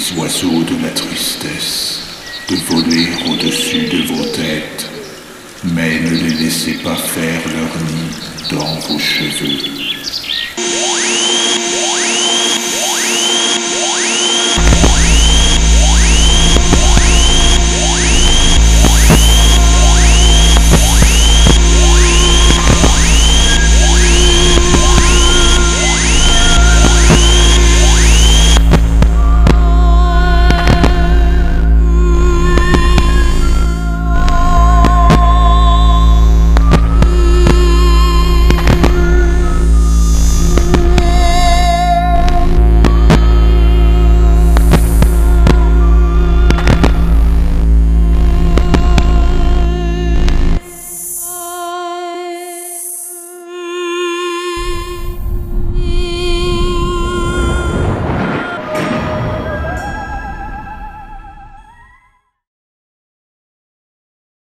oiseaux de la tristesse, de voler au-dessus de vos têtes, mais ne les laissez pas faire leur nid dans vos cheveux.